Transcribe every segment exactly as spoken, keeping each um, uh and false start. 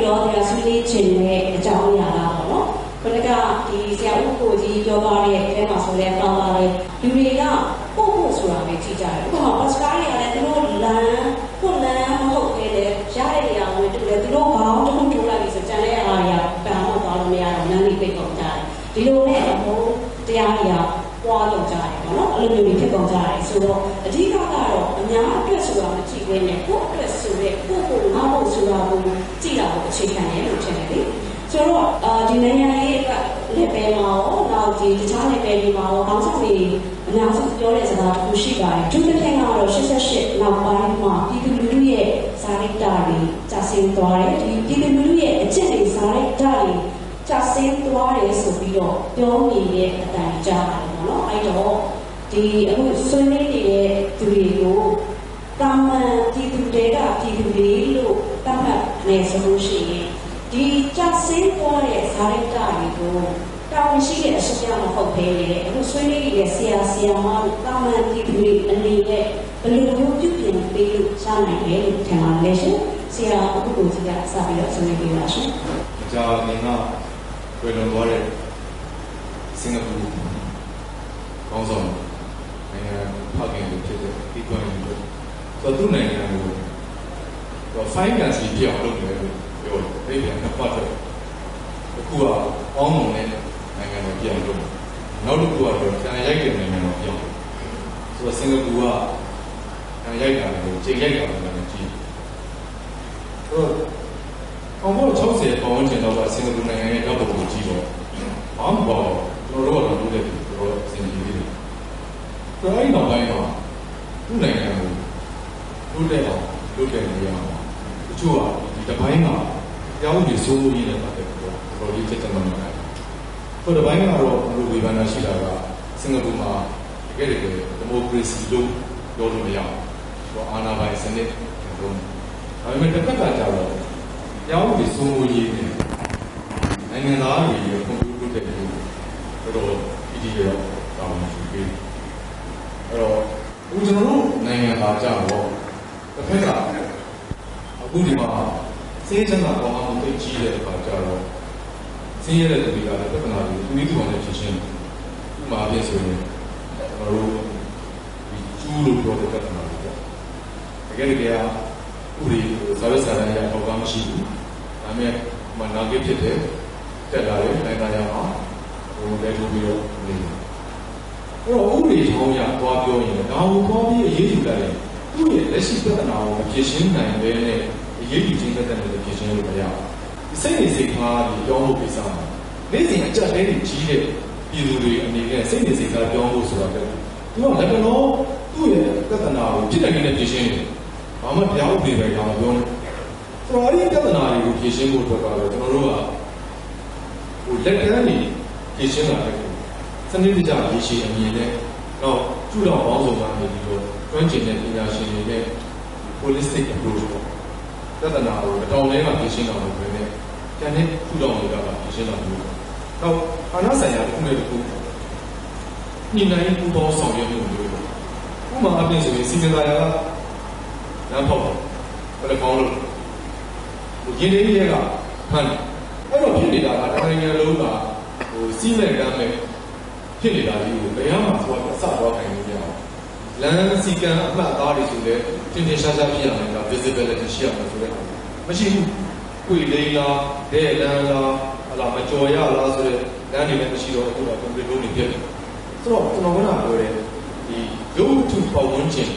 ရောတရားဆွေးနွေးခြင်းနဲ့အကြောင်းအရာလားပေါ့နော်။ခဏကဒီဆရာဦးကိုကြီးပြောသွားတဲ့အဲမှာဆိုလဲကောင်းပါတယ်။လူတွေကပို့ဖို့ဆိုတာပဲကြည့်ကြတယ်။ဥပမာပတ်စကားတွေကလည်းသူတို့လမ်းကိုလမ်းမဟုတ်သေးတယ်။ရတဲ့နေရာဝင်တူတယ်သူတို့ဘောင်းတစ်ခုထိုးလိုက်ပြီဆိုကြံတဲ့အားတွေကပန်အောင်သွားလို့မရတော့လမ်းလေးပိတ်ကုန်ကြတယ်။ဒီလိုနဲ့အမိုးတရားတွေကပွားလုံးကြတယ်ပေါ့နော်။အဲ့လိုမျိုးဖြစ်ကုန်ကြတယ်ဆိုတော့အဓိကကတော့အများအတွက်ဆိုတာမကြည့်ဘဲနဲ့ကိုယ့်အတွက်ဆိုတဲ့ကိုယ့်ကိုငါ့ဖို့ဆိုတာကိုကြည့်တာကိုအခြေခံရလို့ထင်တယ်လေ။ဆိုတော့အာဒီနိုင်ငံရေးအတွက်လက်ပဲမှာရောနောက်ဒီတခြားနယ်ပယ်တွေမှာရောကောင်းဆောင်တွေအများစုပြောတဲ့စကားတစ်ခုရှိပါတယ်။သူတစ်ထက်ကတော့ရှစ်ဆက်ရှစ်နောက်ပိုင်းမှာပြည်သူလူထုရဲ့ဇာတိတာတွေကြာဆင်းသွားတယ်။ဒီပြည်သူလူထုရဲ့အကျင့်တွေဇာတိတာတွေကြာဆင်းသွားတယ်ဆိုပြီးတော့ပြောနေတဲ့အတန်ကြားတယ်ပေါ့နော်။အဲ့တော့ဒီအခုဆွေးနွေးနေတဲ့သူတွေကိုတာမန်ပြည်သူတွေကပြည်သူတွေလို့တတ်မှတ်နေဆိုလို့ရှိရင်ဒီကြာဆင်းသွားတဲ့ဇာတိတာတွေကိုတာဝန်ရှိတဲ့အရှက်ကြောင့်မဟုတ်ဘဲလေအခုဆွေးနွေးနေတဲ့ဆရာဆရာမတို့တာမန်ပြည်သူတွေအနေနဲ့ဘယ်လိုမျိုးပြုပြင်ပေးလို့ရနိုင်လဲလို့ထင်ပါလဲရှင်ဆရာအခုကိုကြီးကစပြီးတော့ဆွေးနွေးပေးပါရှင်။ကြာနေကဝေလွန်သွားတဲ့စင်ကာပူကောင်းဆောင်နိုင်ငံဖခင်တွေဖြစ်တဲ့ဒီကွန်မြူတို့ဆိုသူ့နိုင်ငံကိုတော့ finance ပြောင်းလုပ်တယ်လို့ပြောတယ်။အဲ့ဒီကပတ်သက်အခုကအောင်းမုံနဲ့နိုင်ငံတော်ပြောင်းလို့နောက်တစ်ခုကတော့တန်ရိုက်တဲ့နိုင်ငံတော်ပြောင်းဆိုတော့စင်ကာပူကတန်ရိုက်တာကိုချိန်ရိုက်တာလည်းကြည့်ဆိုတော့အောင်ဖို့၆၀ပေါင်းကျင်တော့ကစင်ကာပူနိုင်ငံရဲ့တော့ပုံကြည့်တော့ဘာမှမပေါ့ကျွန်တော်တို့ကတော့လုပ်တဲ့သူတို့စင်ကြီးလေးတွေဆိုတော့အဲ့နောက်ပိုင်းမှာသူ့နိုင်ငံကိုလုပ်တဲ့အောင်လုပ်တဲ့နေရာမှာတချို့ကဒီတစ်ပိုင်းမှာကြောင်းကြီးစိုးမိုးရင်းနဲ့ပတ်သက်ပြီးတော့တော်တော်လေးချက်ချင်မှန်းတယ်။ဆိုတော့ဒီဘိုင်းကတော့ဘလိုဝေဖန်တာရှိတာကစင်ကာပူမှာတကယ်တကယ်ဒီမိုကရေစီလို့ပြောလို့မရဘူး။ဆိုတော့အာဏာပိုင်စနစ်ကတော့ဒါပေမဲ့တစ်ခါကကြာတော့ကြောင်းကြီးစိုးမိုးရင်းနဲ့နိုင်ငံသားတွေရဲ့ကွန်ပျူတာတွေတော်တော်ပြည်ပြည်ရောတောင်းနေပြီ။အဲ့တော့ဦးကျွန်တော်တို့နိုင်ငံသားကြတော့တစ်ခါကအခုဒီမှာစေးချမ်းသာကောင်းအောင်သိကြည့်တဲ့အခါကျတော့ဆင်းရဲတဲ့သူတွေကလည်းပြဿနာတွေသူမျိုးသူအောင်နဲ့ဖြစ်ချင်းဥပမာပြဆိုရင်ကျွန်တော်တို့ဒီကျူးလို့ပြောတဲ့ပြဿနာတွေပေါ့တကယ်တကယ်ကဥပဒေဇာတ်စာရန်ရအောင်ကောင်းမရှိဘူးဒါပေမဲ့မနာကိဖြစ်တယ်တက်လာတယ်နိုင်ငံရအောင်ဟိုလည်းထုတ်ပြီးတော့နေတယ်အဲ့တော့ဥပဒေထောင်းရသွားပြောရင်ဒါကိုပေါ်ပြီးအရေးယူလိုက်ရင်သူ့ရဲ့လက်ရှိပြဿနာကိုဖြေရှင်းနိုင်တဲ့နဲ့အရေးယူခြင်းသက်သက်နဲ့ဖြေရှင်းလို့မရဘူးစိတ်နေစိတ်ထားပြီးပြောလို့ပြစားတယ်နေ့စဉ်အကြက်လေးတွေကြီးတဲ့ပြည်သူတွေအနေနဲ့စိတ်နေစိတ်ထားပြောဖို့ဆိုတာပဲသူကလည်းကတော့သူ့ရဲ့ပြဿနာကိုဖြစ်တဲ့နည်းနဲ့ဖြေရှင်းတယ်ဘာမှပြောင်းပြေပဲကြောင်ပြောတယ်ဆိုတော့အဲ့ဒီပြဿနာတွေကိုဖြေရှင်းဖို့အတွက်ကတော့ကျွန်တော်တို့ကဟိုလက်ကမ်းနေဖြေရှင်းတာလေစနစ်တကျရေရှည်အမြင်နဲ့တော့ကျူတော်ပေါင်းစုံကနေပြီးတော့ကျွမ်းကျင်တဲ့ပညာရှင်တွေနဲ့ holistic approach ပြဿနာကိုအတောင်လေးကဖြေရှင်းတာလို့ပြောနေကျန်တဲ့ထူထောင်တွေကဖြေရှင်းတာမျိုးတော့အာဏာဆိုင်ရာတစ်ခုနဲ့တစ်ခုညီနိုင်ပူပေါင်းဆောင်ရွက်မှုမျိုးဥပမာအပြင်ဆိုရင်စီစဉ်တာရကလမ်းဖောက်ဘယ်လိုကောင်းလို့ရင်းနှီးတွေကဖန်အဲ့တော့ဖြစ်နေတာကနိုင်ငံလုံးကဟိုစီးမဲ့ကမ်းမဲ့ဖြစ်နေတာကြီးကိုဘယ်မှသွားစတော့နိုင်လို့မရအောင်လမ်းစီကံအမှတ်အသားတွေဆိုလည်းတင်းတင်းရှားရှားပြရမယ်က visibility ရှိရမယ်ဆိုတဲ့မရှိဘူးကိုယ်လေးလားတဲ့လမ်းလားဟလာမကြော်ရလားဆိုတဲ့လမ်းတွေလည်းမရှိတော့အခုတော့ complete လုပ်နေပြတယ်ဆိုတော့ကျွန်တော်ကပြောတယ်ဒီရုပ်ထုပေါဝင်ခြင်း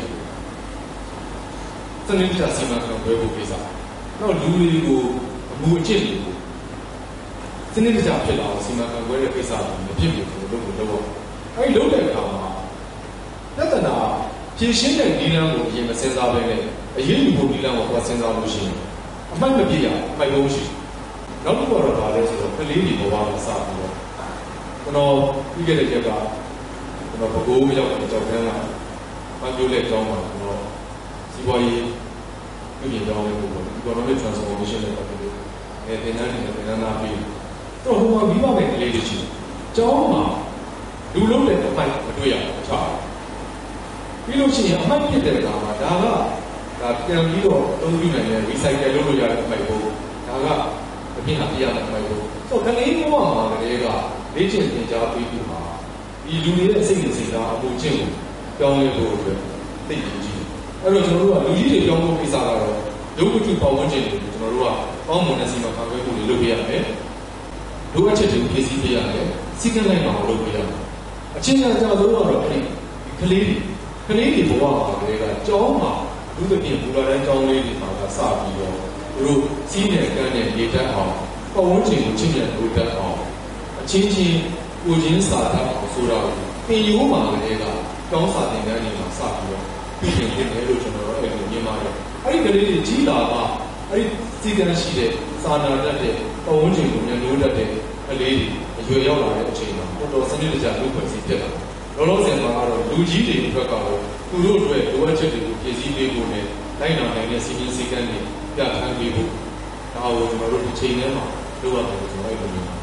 စနစ်တကျစီမံခန့်ခွဲဖို့ကိစ္စတော့လူတွေကိုအမှုအကျင့်တွေကိုစနစ်တကျဖြစ်လာအောင်စီမံခန့်ခွဲတဲ့ကိစ္စကိုမဖြစ်ဘူးလို့လုပ်လို့တော့အဲဒီလုပ်တဲ့အခါမှာပြဿနာဖြေရှင်းတဲ့ဒီလမ်းကိုအရင်မစဉ်းစားဘဲနဲ့အရေးယူဖို့ဒီလမ်းကိုသွားစဉ်းစားလို့ရှိရင်အမှတ်မပြည့်ရအမှတ်လို့ရှိနောက်တစ်ခုတော့ဗာလဲဆိုတော့ကလေးတွေဘဝမှာစပြီးတော့ကျွန်တော်ပြီးခဲ့တဲ့ရက်ကကျွန်တော်ဘကိုးရောက်တဲ့ကြောက်တန်းကမပြောလက်ကြောင်းမှာကျွန်တော်စီးပွားရေးပြုပြင်ကြောင်းလေးကို economic transformation နဲ့ပတ်သက်လို့အဲသင်တန်းတွေနဲ့သင်တန်းသားပြီးတော့ဟိုမှာပြီးပါမယ်ကလေးတွေရှိတယ်ကျောင်းမှာလူလုံးတဲ့အမှတ်မတွေ့ရဘူးချာပြီးလို့ရှိရင်အမှတ်ဖြစ်တဲ့အခါမှာဒါကဒါပြန်ပြီးတော့အသုံးပြုနိုင်တဲ့ recycle လုပ်လို့ရတဲ့အမှတ်ပေါ့ဒါကပြင်အပြရမှာမို့ဆိုတော့ကလေးဘဝမှာကလေးကလေ့ကျင့်သင်ကြားပေးပြီးမှာဒီလူတွေရဲ့စိတ်နဲ့စိတ်သားအမှုချင်းကိုပြောင်းလဲဖို့အတွက်သိကြည့်ကြည့်အဲ့တော့ကျွန်တော်တို့ကလူကြီးတွေပြောင်းဖို့ကိစ္စကတော့လူ့ဝတ္ထုပတ်ဝန်းကျင်တွေကိုကျွန်တော်တို့ကပေါင်းမွန်တဲ့စီမံခန့်ခွဲမှုတွေလုပ်ပေးရမယ်လူ့အချက်တွေကိုဖြည့်ဆည်းပေးရတယ်စီကံလိုက်မှာလုပ်ပေးရမယ်အချင်းချင်းကြောင့်တို့ကတော့အဲ့ဒီကလေးတွေကလေးတွေဘဝမှာကလေးကကြောင်းမှာလူသဖြင့်ဘူလာတိုင်းကြောင်းလေးတွေမှာကစပြီးတော့သူတို့စီးနယ်ကန်းနဲ့နေတတ်အောင်ပတ်ဝန်းကျင်ကိုချင်းချင်းလုပ်တတ်အောင်အချင်းချင်းကိုချင်းစာတတ်အောင်ဆိုတော့သင်ယူမှာကလေးကကျောင်းစာသင်တန်းတွေမှာစပြီးတော့ပြည်ပြင်တင်တယ်လို့ကျွန်တော်တို့အဲ့လိုမြင်ပါတယ်အဲ့ဒီကလေးတွေကြီးလာမှအဲ့ဒီစီကံရှိတဲ့စာနာတတ်တဲ့ပတ်ဝန်းကျင်ကိုဉာဏ်လို့တတ်တဲ့ကလေးတွေအရွယ်ရောက်လာတဲ့အချိန်မှာတော်တော်စနစ်တကျလုပ်ဖွဲ့စည်းပြတ်လာလောလောဆယ်မှာကတော့လူကြီးတွေအတွက်ကတော့သူတို့အတွက်လိုအပ်ချက်တွေကိုပြည့်စည်ပေးဖို့နဲ့လိုက်နာနိုင်တဲ့စီမံစည်းကမ်းတွေပြဋ္ဌာန်းပေးဖို့ဒါကိုကျွန်တော်တို့ဒီချိန်ထဲမှာလုပ်ရတယ်လို့ကျွန်တော်အဲ့လိုမျိုး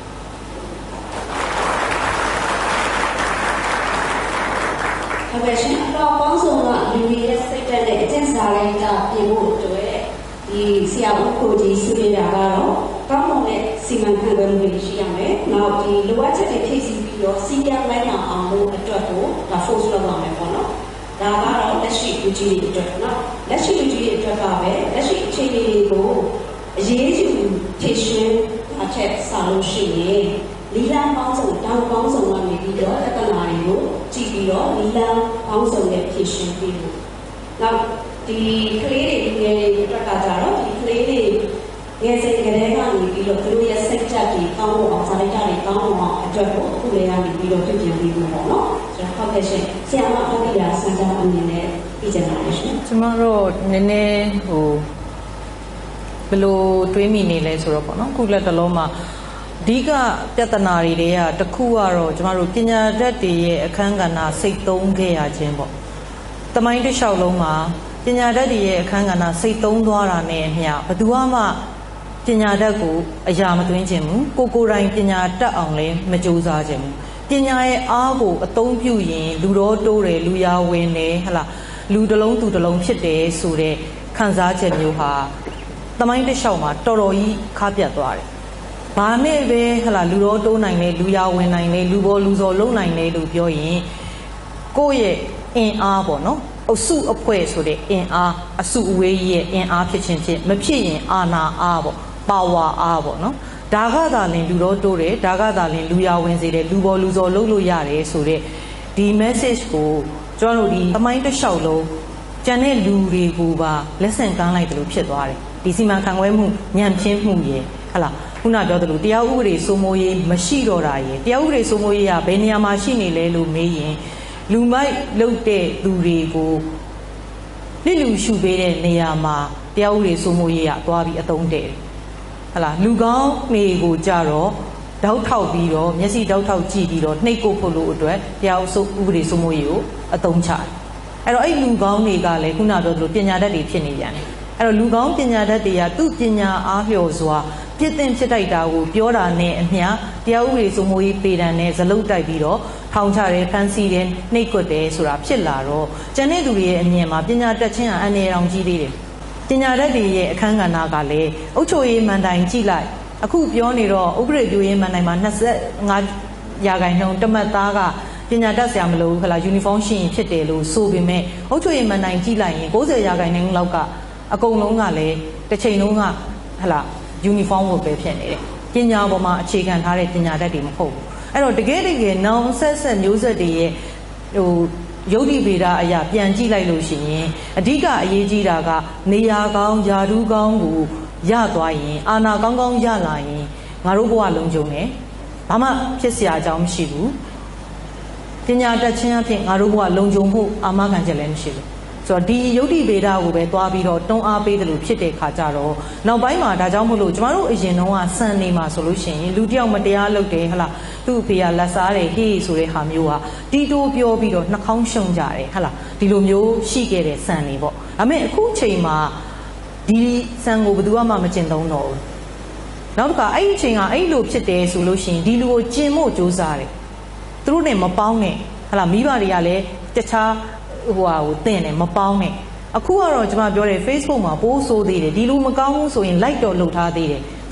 ဟုတ်ကဲ့ရှင်တော့ပေါင်းစုံကလူတွေရဲ့စိတ်တက်တဲ့အကျင့်စာလိုင်းကပြင်ဖို့အတွက်ဒီဆရာဦးကိုကြီးဆွေးနွေးတာကတော့ကောင်းမွန်တဲ့စီမံခန့်ခွဲမှုတွေရှိရမယ်။နောက်ဒီလိုအပ်ချက်တွေဖြည့်ဆည်းပြီးတော့စီကံလိုက်အောင်အောင်လို့အတွက်ကိုဒါ force လုပ်ရမယ်ပေါ့နော်။ဒါကတော့လက်ရှိလူကြီးတွေအတွက်နော်။လက်ရှိလူကြီးတွေအတွက်ကပဲလက်ရှိအခြေအနေတွေကိုအရေးကြီးဖြည့်ရှင်းအထက်စာလို့ရှိရင်လီလန်းပေါင်းစုံတောင်ပေါင်းစုံကနေပြီးတော့တက္ကနာတွေကိုကြည့်ပြီးတော့လီလန်းပေါင်းစုံနဲ့ဖြည့်ရှင်းပြီးလို့နောက်ဒီကလေးတွေလူငယ်တွေအတွက်ကကြတော့ဒီကလေးတွေငယ်စဉ်ကလေးကနေပြီးတော့သူတို့ရဲ့စိတ်ဓာတ်တွေကောင်းဖို့အောင်စာလိုက်တာတွေကောင်းအောင်အတွက်ကိုအခုလေးကနေပြီးတော့ပြုပြင်ပြီးလို့ပေါ့နော်ဆိုတော့ဟုတ်ကဲ့ရှင်ဆရာမအပိယာစံကြောင်းအမြင်နဲ့ပြည်ကြပါလိမ့်ရှင်ကျမတို့နည်းနည်းဟိုဘယ်လိုတွေးမိနေလဲဆိုတော့ပေါ့နော်ခုလက်တလုံးမှာအဓိကပြဿနာတွေတွေကတစ်ခုကတော့ကျမတို့ပညာတတ်တွေရဲ့အခန်းကဏ္ဍစိတ်သုံးခဲ့ရခြင်းပေါ့တမိုင်းတစ်လျှောက်လုံးမှာပညာတတ်တွေရဲ့အခန်းကဏ္ဍစိတ်သုံးသွားတာနဲ့အမျှဘယ်သူမှပညာတတ်ကိုအရာမသွင်းခြင်းဘူးကိုကိုယ်တိုင်ပညာတတ်အောင်လည်းမကြိုးစားခြင်းဘူးပညာရဲ့အားကိုအသုံးပြုရင်လူတော်တိုးတယ်လူရဝင်တယ်ဟလာလူတစ်လုံးသူတစ်လုံးဖြစ်တယ်ဆိုတဲ့ခံစားချက်မျိုးဟာတမိုင်းတစ်လျှောက်မှာတော်တော်ကြီးခါပြတ်သွားတယ်ဘာနဲ့ပဲဟလာလူတော်တိုးနိုင်တယ်လူရဝင်နိုင်တယ်လူပေါ်လူစော်လုံနိုင်တယ်လို့ပြောရင်ကိုယ့်ရဲ့အင်အားပေါ့နော်အစုအဖွဲ့ဆိုတဲ့အင်အားအစုအဝေးကြီးရဲ့အင်အားဖြစ်ခြင်းဖြစ်မဖြစ်ရင်အာဏာအားပေါ့ပါဝါအားပေါ့နော်ဒါကသာလင်လူတော်တိုးတယ်ဒါကသာလင်လူရဝင်စေတယ်လူပေါ်လူစော်လုပ်လို့ရတယ်ဆိုတဲ့ဒီ message ကိုကျွန်တော်တို့ဒီအမိုင်းတစ်လျှောက်လုံးကျန်တဲ့လူတွေကိုပါလက်ဆင့်ကမ်းလိုက်တယ်လို့ဖြစ်သွားတယ်ဒီစီမံခန့်ခွဲမှုညံ့ဖျင်းမှုရယ်ဟလာခုနပြောသလိုတရားဥပဒေစိုးမိုးရေးမရှိတော့တာရယ်တရားဥပဒေစိုးမိုးရေးကဘယ်နေရာမှာရှိနေလဲလို့မေးရင်လူမိုက်လုပ်တဲ့သူတွေကိုလစ်လူရှုပေးတဲ့နေရာမှာတရားဥပဒေစိုးမိုးရေးကသွားပြီးအသုံးတည့်တယ်ဟလာလူကောင်းတွေကိုကြတော့တောက်ထောက်ပြီးတော့မျက်စိတောက်ထောက်ကြည့်ပြီးတော့နှိပ်ကိုဖို့လို့အတွက်တရားဥပဒေစိုးမိုးရေးကိုအသုံးချတယ်အဲ့တော့အဲ့လူကောင်းတွေကလည်းခုနပြောသလိုပညာတတ်တွေဖြစ်နေပြန်တယ်အဲ့တော့လူကောင်းပညာတတ်တွေကသူ့ပညာအားလျော်စွာပြည့်တင်ဖြစ်တိုက်တာကိုပြောတာနဲ့အမျှတရားဥပဒေစိုးမိုးရေးပေတံနဲ့ဇလုတ်တိုက်ပြီးတော့ထောင်ချတယ်ဖမ်းဆီးတယ်နှိပ်ကွက်တယ်ဆိုတာဖြစ်လာတော့ကျန်တဲ့သူတွေရဲ့အမြင်မှာပညာတတ်ခြင်းကအန္တရာယ်အောင်ကြီးသေးတယ်ပညာတတ်တွေရဲ့အခန်းကဏ္ဍကလည်းအုပ်ချုပ်ရေးမန်တိုင်ကြည့်လိုက်အခုပြောနေတော့ဥပဒေပြုရေးမန်တိုင်မှာနှစ်၅ရာခိုင်နှုန်းတမတ်သားကပညာတတ်ဆရာမလို့ခလာယူနီဖောင်းရှိရင်ဖြစ်တယ်လို့ဆိုပေမဲ့အုပ်ချုပ်ရေးမန်တိုင်ကြည့်လိုက်ရင်၉၀ရာခိုင်နှုန်းလောက်ကအကုန်လုံးကလည်းတစ်ချိန်လုံးကဟလာယူနီဖောင်းဝတ်ပဲဖြစ်နေတယ်ပညာပေါ်မှာအခြေခံထားတဲ့ပညာတတ်တွေမဟုတ်ဘူးအဲ့တော့တကယ်တကယ်နောင်ဆက်ဆက်မျိုးဆက်တွေရဲ့ဟိုယုတ်တိဗေဒအရာပြန်ကြည့်လိုက်လို့ရှိရင်အဓိကအရေးကြီးတာကနေရာကောင်းယာဓုကောင်းကိုရသွားရင်အာဏာကောင်းကောင်းရလာရင်ငါတို့ဘဝလုံးကြုံတယ်ဘာမှဖြစ်เสียအကြောင်းမရှိဘူးပညာတတ်ခြင်းအဖြစ်ငါတို့ဘဝလုံးကြုံမှုအာမခံချက်လည်းမရှိဘူးဆိုတော့ဒီယုတ်တိဗေဒကိုပဲသွားပြီးတော့တွန်းအားပေးတယ်လို့ဖြစ်တဲ့ခါကြတော့နောက်ပိုင်းမှာဒါကြောင့်မို့လို့ကျမတို့အရင်တုန်းကစံနေမှာဆိုလို့ရှိရင်လူတယောက်မတရားလုပ်တယ်ဟလားသူ့အဖေကလက်စားတယ်ဟေးဆိုတဲ့ဟာမျိုးကတီးတိုးပြောပြီးတော့နှာခေါင်းရှုံကြတယ်ဟလားဒီလိုမျိုးရှိခဲ့တဲ့စံနေပေါ့ဒါပေမဲ့အခုချိန်မှာဒီစံကိုဘယ်သူမှမကျင့်သုံးတော့ဘူးနောက်တစ်ခါအဲ့ဒီချိန်ကအဲ့လိုဖြစ်တယ်ဆိုလို့ရှိရင်ဒီလူကိုကျင့်ဖို့ကြိုးစားတယ်သူတို့နဲ့မပေါင်းနဲ့ဟလားမိဘတွေကလည်းတခြားဟိုဟာကိုတင်တယ်မပေါင်းနဲ့အခုကတော့ကျွန်မပြောတယ် Facebook မှာပိုးဆိုးသေးတယ်ဒီလိုမကောင်းဘူးဆိုရင် like တော့လုပ်ထားသေးတယ်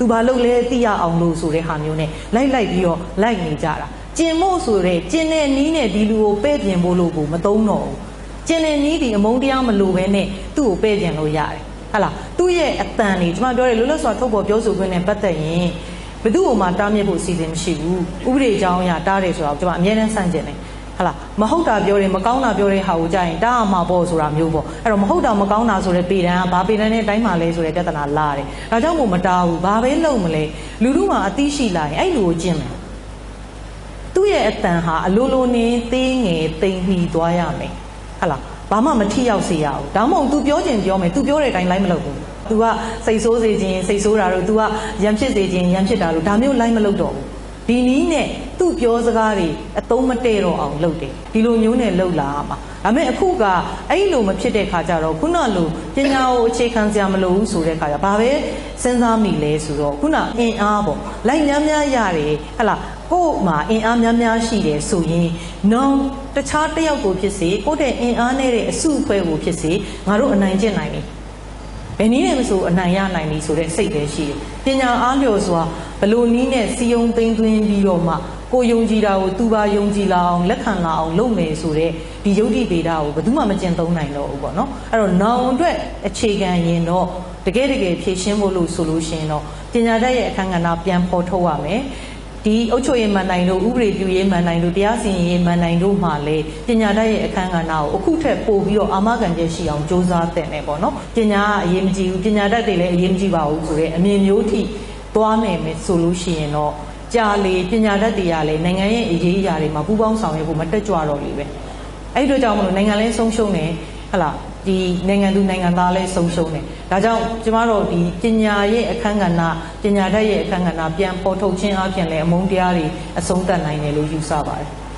သူဘာလုပ်လဲသိရအောင်လို့ဆိုတဲ့ဟာမျိုးနဲ့လိုက်လိုက်ပြီးတော့လိုက်နေကြတာကျင်မို့ဆိုတဲ့ကျင်တဲ့နီးနဲ့ဒီလူကိုပဲ့ပြင်ဖို့လို့ကိုမသုံးတော့ဘူးကျင်တဲ့နီးဒီအမုန်းတရားမလိုပဲနဲ့သူ့ကိုပဲ့ပြင်လို့ရတယ်ဟာလားသူ့ရဲ့အတန်တွေကျွန်မပြောတယ်လွတ်လပ်စွာထုတ်ပေါ်ပြောဆိုခွင့်နဲ့ပတ်သက်ရင်ဘယ်သူ့ကိုမှတားမြစ်ဖို့အစီအစဉ်မရှိဘူးဥပဒေအကြောင်းအရာတားတယ်ဆိုတော့ကျွန်မအမြဲတမ်းဆန့်ကျင်တယ်ဟာလားမဟုတ်တာပြောတယ်မကောင်းတာပြောတဲ့ဟာကိုကြာရင်တားမှာပေါ့ဆိုတာမျိုးပေါ့အဲ့တော့မဟုတ်တာမကောင်းတာဆိုတဲ့ပေတံကဘာပေတံနဲ့တိုင်းမှာလဲဆိုတဲ့ပြဿနာလာတယ်ဒါကြောင့်မို့မတားဘူးဘာပဲလုပ်မလဲလူလူမှာအသိရှိလာရင်အဲ့လူကိုကျင့်မယ်သူ့ရဲ့အတန်ဟာအလိုလိုနေသေးငယ်တိမ်မှီသွားရမယ်ဟာလားဘာမှမထိရောက်စေရဘူးဒါမှမဟုတ် तू ပြောချင်ပြောမယ် तू ပြောတဲ့အတိုင်းလိုက်မလုပ်ဘူး तू ကစိတ်ဆိုးစေခြင်းစိတ်ဆိုးတာတို့ तू ကရံဖြစ်စေခြင်းရံဖြစ်တာတို့ဒါမျိုးလိုက်မလုပ်တော့ဘူးဒီနည်းနဲ့သူ့ပြောစကားတွေအသုံးမတည့်တော့အောင်လုပ်တယ်ဒီလိုမျိုးနဲ့လုပ်လာမှာဒါပေမဲ့အခုကအဲ့လိုမဖြစ်တဲ့ခါကျတော့ခုနလိုပညာကိုအခြေခံစရာမလိုဘူးဆိုတဲ့ခါကျဘာပဲစဉ်းစားမိလဲဆိုတော့ခုနအင်အားပေါ့လိုက်များများရတယ်ဟလာကို့မှာအင်အားများများရှိတယ်ဆိုရင်နောင်တခြားတစ်ယောက်ကိုဖြစ်စေကို့တဲ့အင်အားနဲ့တဲ့အစုအဖွဲ့ကိုဖြစ်စေငါတို့အနိုင်ကျင့်နိုင်တယ်ဘယ်နည်းနဲ့မဆိုအနိုင်ရနိုင်ပြီဆိုတဲ့စိတ်ပဲရှိတယ်ပညာအားလျော်စွာဘလို့နည်းနဲ့စီယုံသိမ်းသွင်းပြီးတော့မှကိုယုံကြည်တာကိုသူပါယုံကြည်လာအောင်လက်ခံလာအောင်လုပ်မယ်ဆိုတဲ့ဒီယုတ်တိဗေဒကိုဘယ်သူမှမကျင့်သုံးနိုင်တော့ဘူးပေါ့နော်အဲ့တော့နောင်အတွက်အခြေခံရင်တော့တကယ်တကယ်ဖြည့်ရှင်းဖို့လို့ဆိုလို့ရှိရင်တော့ပညာတတ်ရဲ့အခန်းကဏ္ဍပြန်ဖော်ထုတ်ရမယ်ဒီအုပ်ချုပ်ရေးမန်နိုင်တို့ဥပဒေပြုရေးမန်နိုင်တို့တရားစီရင်ရေးမန်နိုင်တို့မှလည်းပညာတတ်ရဲ့အခန်းကဏ္ဍကိုအခုထက်ပိုပြီးတော့အာမခံချက်ရှိအောင်စ조사တဲ့နေပေါ့နော်ပညာကအရေးမကြီးဘူးပညာတတ်တွေလည်းအရေးမကြီးပါဘူးဆိုတဲ့အမြင်မျိုးထိသွားနိုင်မယ်ဆိုလို့ရှိရင်တော့ကြာလေပညာတတ်တွေကလည်းနိုင်ငံရဲ့အရေးအရာတွေမှာပူးပေါင်းဆောင်ရွက်ဖို့မတက်ကြွတော့လေပဲအဲ့ဒီတော့ကြောင့်မလို့နိုင်ငံလည်းဆုံးရှုံးနေဟလာဒီနိုင်ငံသူနိုင်ငံသားလည်းဆုံးရှုံးနေဒါကြောင့်ကျမတို့ဒီပညာရဲ့အခန်းကဏ္ဍပညာတတ်ရဲ့အခန်းကဏ္ဍပြန်ပေါ်ထုတ်ခြင်းအပြင်လည်းအမုန်းတရားတွေအဆုံးသတ်နိုင်တယ်လို့ယူဆပါတယ်